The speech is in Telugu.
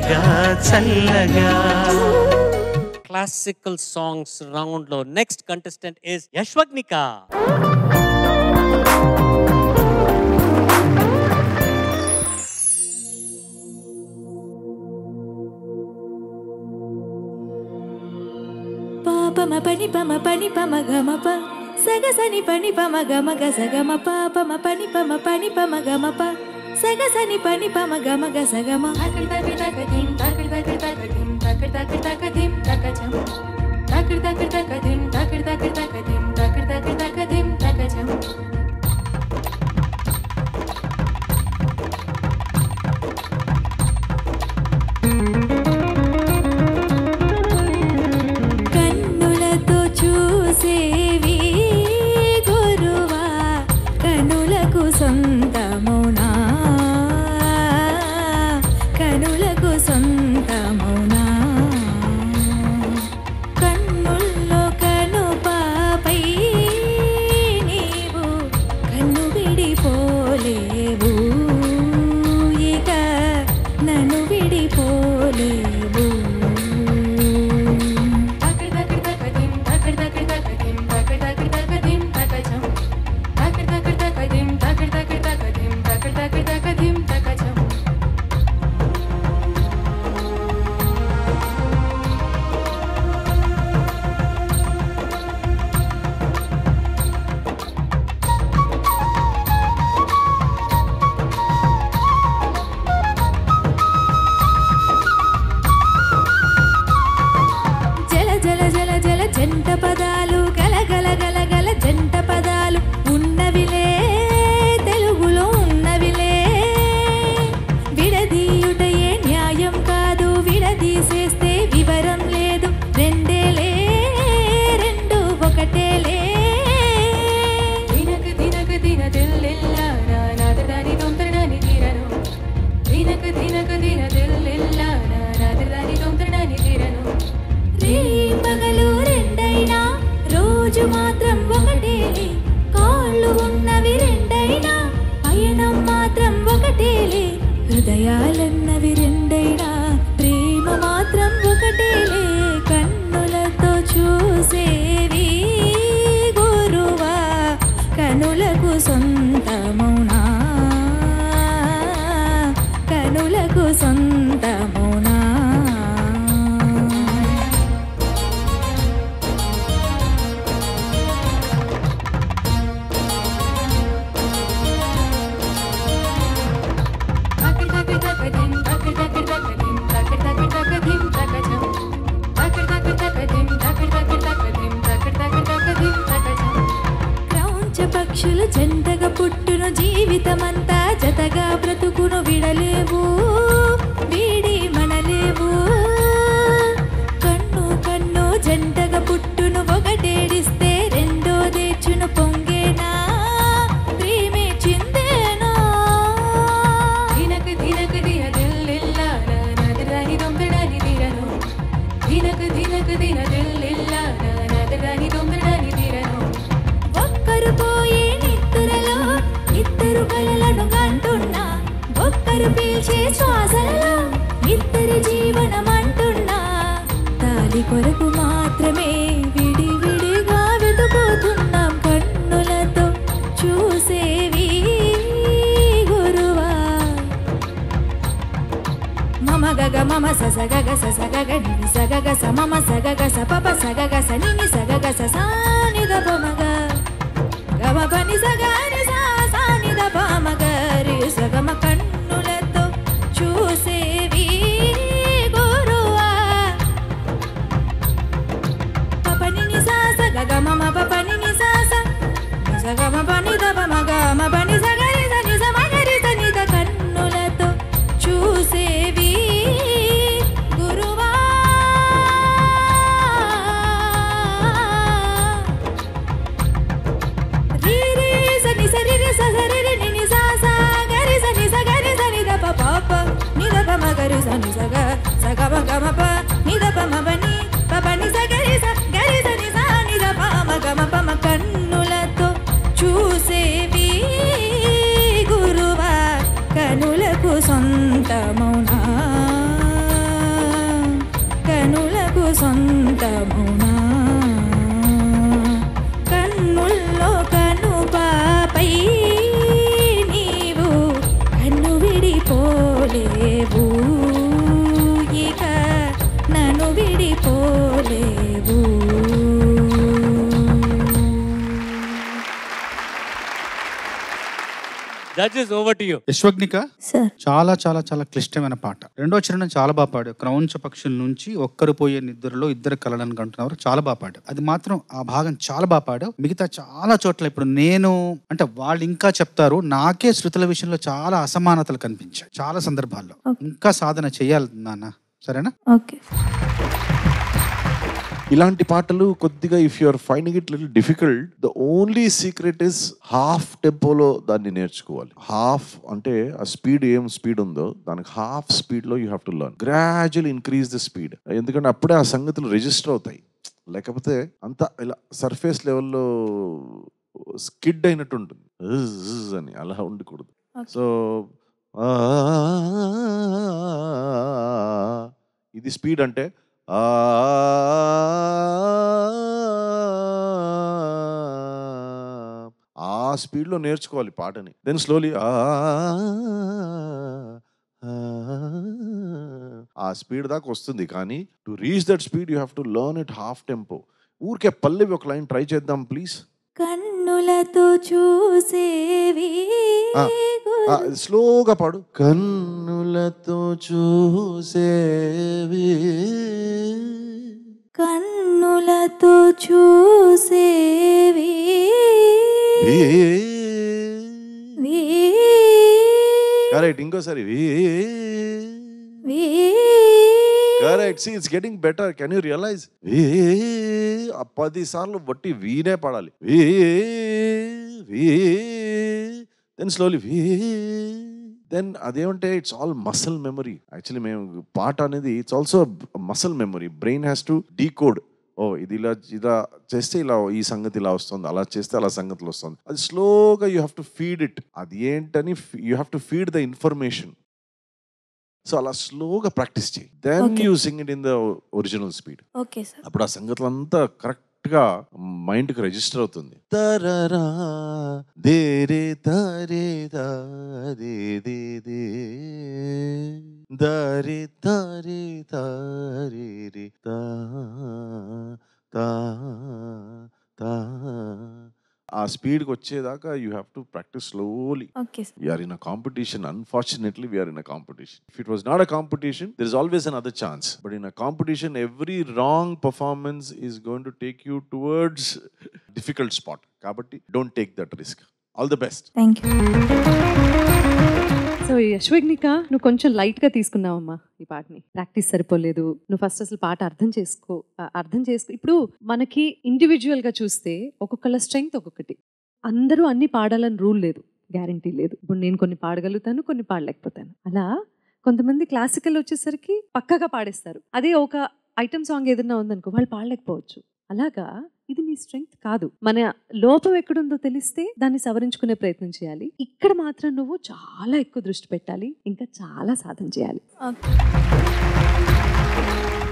చల్లగా చల్లగా. క్లాసికల్ సాంగ్స్ రౌండ్ లో నెక్స్ట్ కంటెస్టెంట్ ఇస్ యశ్వగ్నిక. పమ పని పమ పని పమ గమ ప సగ సని పని పమ గమ గ సగమ ప పమ పని పమ పని పమ గమ ప సగ సని పని పమ గమ గ సగమ తకడ తకడ తకదిం తకడ తకడ తకదిం తకడ తకడ తకదిం తకచం తకడ తకడ తకదిం తకడ తకడ తకదిం తకడ తకడ తకదిం తకచం కన్నులతో చూసేవి గురువా కనులకు సొంతమునా కనులకు సొంతమునా కన్నుల్లో కనుపాపై నీవు కన్ను విడిపోలేవు ఇక నన్ను విడిపోలేవు జంట పదాలు గలగల గలగల జంట పదాలు ఉన్నవిలే తెలుగులో ఉన్నవిలే విడదీయుటయే న్యాయం కాదు విడదీసేస్తే వివరం లేదు రెండేలే రెండు ఒకటేలే దినక దినక దిన దిల్లెల్లారా నాదదాని తొందరడాని తీరను దినక దినక దిన దిల్లెల్లారా నాదదాని తొందరడాని తీరను రే పగలు రెండైనా రోజు మాత్రం ఒకటేలే కాళ్ళు ఉన్నవి రెండైనా పయనం మాత్రం ఒకటేలే హృదయాలన్నవి రెండైనా ప్రేమ మాత్రం ఒకటేలే కన్నులతో చూసేవి గురువా కనులకు సొంతమునా కనులకు సొంతమునా పక్షులు జంటగా పుట్టును జీవితమంతా జతగా బ్రతుకును విడలేవు వీడి మనలేవు కన్ను కన్ను జంటగా పుట్టును ఒకటేడిస్తే రెండో దేచును పొంగేనా ప్రేమే చిందేనా దినక దినక దిన దిల్లెల్లారా నాదరాని దొంగడాని తీరను దినక దినక దిన దిల్లెల్లారా నాదరాని దొంగడాని తీరను ఒక్కరు పోయే నిత్తురలో ఇద్దరు కలలను కంటున్నా ఒక్కరు పీల్చే శ్వాసలలో ఇద్దరి జీవనం అంటున్నా తాలి కొరకు మాత్రమే విడివిడిగా వెతుకుతున్నాం కన్నులతో చూసేవి గురువా మమ గగ మమ సగగ సగగ నిని సగగ స మమ సగగ స పప సగగ స నిని సగగ స సాని ద పమగ గమ పని సగని సా సాని ద పమగ రి సగమ కన్నులతో చూసేవి గురువా పపని ని సా సగగ మమ పపని ని సా స సగమ పని ద పమగ మ పని సగరి స ని స మగరి స ని ద కన్నులతో చూసేవి గురువా రి రి స ని స సొంతమునా కన్నుల్లో కనుపాపై నీవు కన్ను విడిపోలేవు ఇక నన్ను విడిపోలేవు. Judges, over to you. Yashwagnika sir చాలా చాలా చాలా క్లిష్టమైన పాట. రెండో చరణం చాలా బాగా పాడు. క్రౌంచ పక్షుల నుంచి ఒక్కరు పోయే నిద్రలో ఇద్దరు కలలను కంటున్నారు. చాలా బాగా పాడు. అది మాత్రం ఆ భాగం చాలా బాగా పాడు. మిగతా చాలా చోట్ల ఇప్పుడు నేను అంటే వాళ్ళు ఇంకా చెప్తారు, నాకే శృతుల విషయంలో చాలా అసమానతలు కనిపించాయి చాలా సందర్భాల్లో. ఇంకా సాధన చేయాలి నాన్న, సరేనా? ఓకే. ఇలాంటి పాటలు కొద్దిగా if you are finding it little difficult, the only secret is half టెంపోలో దాన్ని నేర్చుకోవాలి. హాఫ్ అంటే ఆ స్పీడ్ ఏం స్పీడ్ ఉందో దానికి హాఫ్ స్పీడ్లో you have to learn. Gradual increase the speed. ఎందుకంటే అప్పుడే ఆ సంగతులు రిజిస్టర్ అవుతాయి. లేకపోతే అంతా ఇలా సర్ఫేస్ లెవెల్లో స్కిడ్ అయినట్టు ఉంటుంది అని, అలా ఉండకూడదు. సో ఇది స్పీడ్ అంటే ఆ స్పీడ్లో నేర్చుకోవాలి పాటని. దెన్ స్లోలీ ఆ స్పీడ్ దాకా వస్తుంది. కానీ to reach that speed you have to learn it half tempo. ఊరికే పల్లవి ఒక లైన్ ట్రై చేద్దాం ప్లీజ్. కన్నులతో చూసేవి స్లోగా పాడు. కన్నులతో చూసేవి కన్నులతో చూసేవి కరెక్ట్. ఇంకోసారి correct. See it's getting better. Can you realize? 10 సార్లు బట్టి వీనే పాడాలి. దెన్ స్లోలీ దెన్ అదేమంటే it's all muscle memory. Actually మేము పాట అనేది it's also muscle memory. Brain has to decode. ఓ ఇది ఇలా ఇలా చేస్తే ఇలా ఈ సంగతి ఇలా వస్తుంది, అలా చేస్తే అలా సంగతులు వస్తుంది. అది స్లోగా you have to feed it. అది ఏంటని you have to feed the information. So అలా స్లోగా ప్రాక్టీస్ చేయి. Then you sing it in the original speed. Okay sir. అప్పుడు ఆ సంగతులంతా కరెక్ట్గా మైండ్కి రిజిస్టర్ అవుతుంది. తరరా దేరే తరే దే దే దే దరే తరే తరే రే తా తా తా. ఆ స్పీడ్కి వచ్చేదాకా you have to practice slowly. Okay sir. We are in a competition. Unfortunately, we are in a competition. If it was not a competition, there is always another chance. But in a competition, every wrong performance is going to take you towards difficult spot. Kabatti, don't take that risk. All the best. Thank you. So Yashwagnika, నువ్వు కొంచెం లైట్గా తీసుకున్నావమ్మా ఈ పాటని. ప్రాక్టీస్ సరిపోలేదు. నువ్వు ఫస్ట్ అసలు పాట అర్థం చేసుకో. ఇప్పుడు మనకి ఇండివిజువల్గా చూస్తే ఒక్కొక్కళ్ళ స్ట్రెంగ్త్ ఒక్కొక్కటి. అందరూ అన్ని పాడాలని రూల్ లేదు, గ్యారంటీ లేదు. ఇప్పుడు నేను కొన్ని పాడగలుగుతాను, కొన్ని పాడలేకపోతాను. అలా కొంతమంది క్లాసికల్ వచ్చేసరికి పక్కగా పాడేస్తారు. అదే ఒక ఐటమ్ సాంగ్ ఏదైనా ఉందనుకో వాళ్ళు పాడలేకపోవచ్చు. అలాగా ఇది నీ స్ట్రెంగ్త్ కాదు. మన లోపం ఎక్కడుందో తెలిస్తే దాన్ని సవరించుకునే ప్రయత్నం చేయాలి. ఇక్కడ మాత్రం నువ్వు చాలా ఎక్కువ దృష్టి పెట్టాలి, ఇంకా చాలా సాధన చేయాలి. ఓకే.